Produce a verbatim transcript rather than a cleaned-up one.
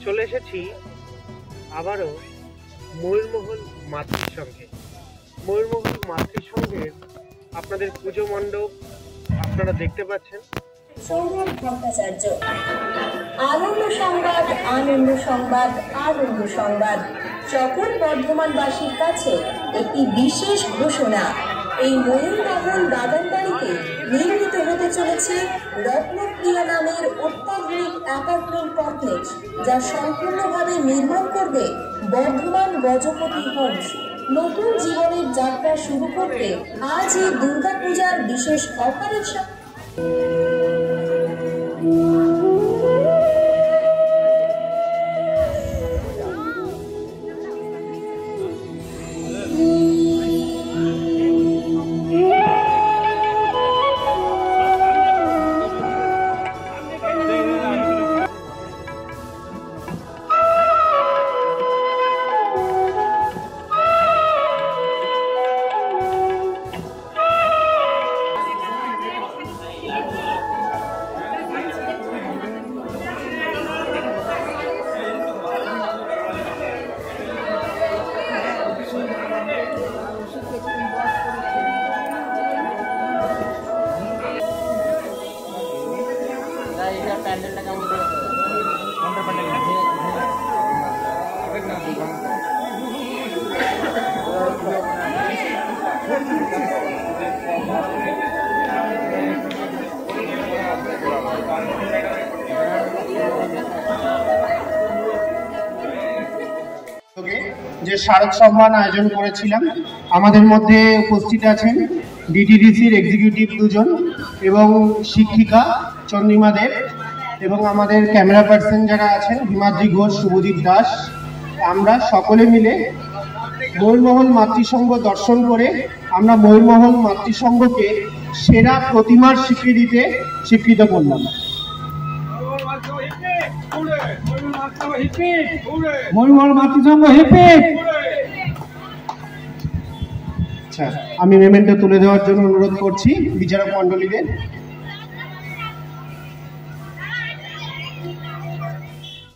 চলে এসেছি আবারও ময়ূরমহল মাতৃসংঘে। ময়ূরমহল মাতৃসংঘের আপনাদের পুজো মণ্ডপ আপনারা দেখতে পাচ্ছেন। সৌরভ ভট্টাচার্য। আনন্দ সংবাদ, আনন্দ সংবাদ, আনন্দ সংবাদ। সকল বর্ধমানবাসীর কাছে একটি বিশেষ ঘোষণা। এই ময়ূরমহল বাগান বাড়িতে নির্মিত হতে চলেছে রত্নপ্রিয়া নামের অত্যাধুনিক অ্যাপার্টমেন্ট কমপ্লেক্স, যা সম্পূর্ণভাবে নির্মাণ করবে বর্ধমান গজপতি হোমস। নতুন জীবনের যাত্রা শুরু করতে আজ এই দুর্গাপূজার বিশেষ অফারের সাথে প্যান্ডেলটা কেমন করে কোনটা প্যান্ডেল যে স্মারক সম্মান আয়োজন করেছিলাম। আমাদের মধ্যে উপস্থিত আছেন ডিটিডিসির এক্সিকিউটিভ দুজন এবং শিক্ষিকা চন্দ্রিমা দেব এবং আমাদের ক্যামেরা পার্সন যারা আছেন হিমাদ্রি ঘোষ, শুভদীপ দাস। আমরা সকলে মিলে ময়ূরমহল মাতৃসংঘ দর্শন করে আমরা ময়ূরমহল মাতৃসংঘকে সেরা প্রতিমার স্বীকৃতিতে স্বীকৃত করলাম। ময়ূরমহল মাতৃসংঘ হিপি। আচ্ছা, আমি মেমেন্টো তুলে দেওয়ার জন্য অনুরোধ করছি বিচারক মণ্ডলীদের।